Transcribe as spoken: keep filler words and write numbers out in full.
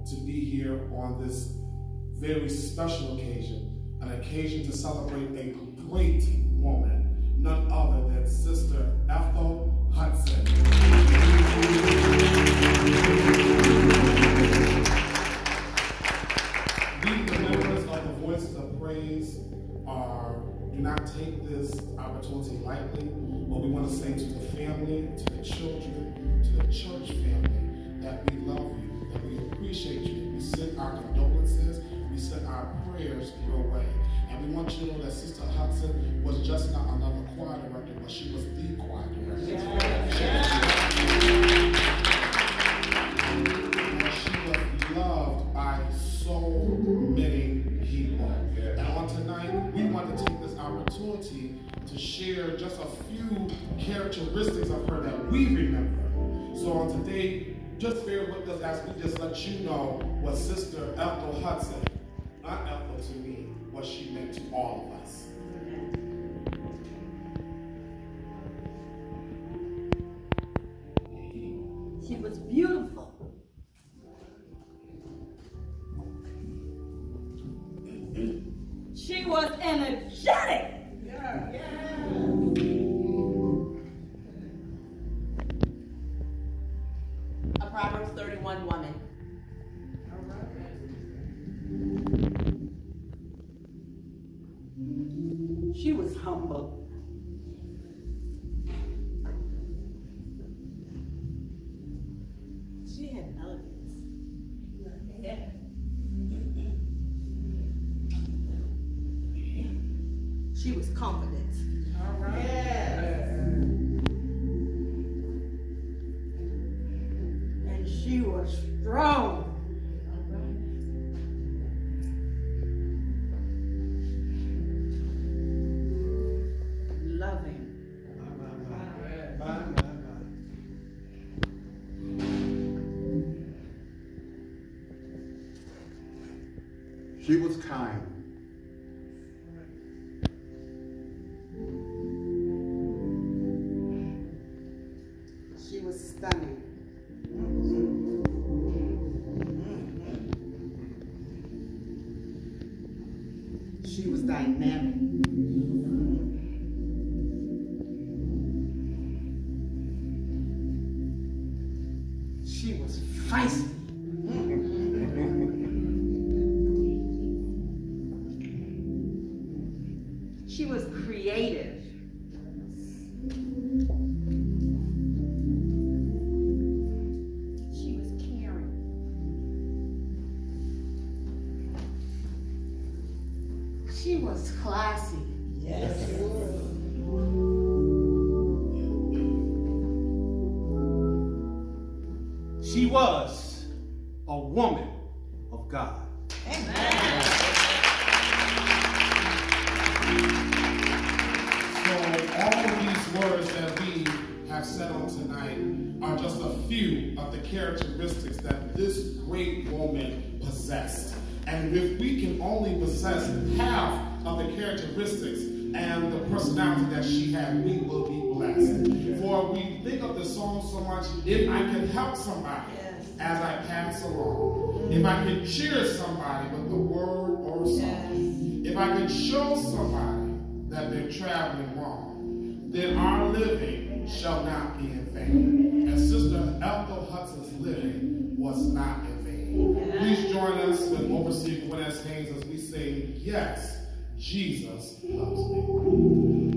to be here on this very special occasion, an occasion to celebrate a great woman, none other than Sister Ethel Hudson. We, the members of the Voices of Praise, are, do not take this opportunity lightly, but we want to say to the family, to the children, to the church family, that we love you, that we appreciate you. We send our condolences, we send our prayers your way. And we want you to know that Sister Hudson was just not another choir director, but she was the choir director. Yeah. She was loved by so many people. And on tonight, we want to take this opportunity to share just a few characteristics of her that we remember. So on today, just bear with us as we just let you know what Sister Ethel Hudson, not Ethel to me, what she meant to all of us. She was beautiful. She was energetic. Yeah. Yeah. A Proverbs thirty-one woman. She was humble. She had elegance. Yeah. She was confident. All right. Yeah. And she was strong. She was kind. She was stunning. She was dynamic. She was feisty. She was creative. She was caring. She was classy. Yes. She was a woman of God. Amen. All of these words that we have said on tonight are just a few of the characteristics that this great woman possessed. And if we can only possess half of the characteristics and the personality that she had, we will be blessed. For we think of the song so much, if I can help somebody as I pass along, if I can cheer somebody with a word or a song, if I can show somebody that they're traveling wrong, then our living shall not be in vain. And Sister Ethel Hudson's living was not in vain. Please join us with Overseer Gwinnett Haynes as we say, yes, Jesus loves me.